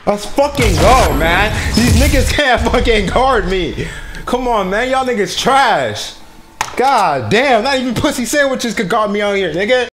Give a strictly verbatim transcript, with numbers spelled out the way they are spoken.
Let's fucking go, man. These niggas can't fucking guard me. Come on, man. Y'all niggas trash. God damn, not even pussy sandwiches could guard me out here, nigga.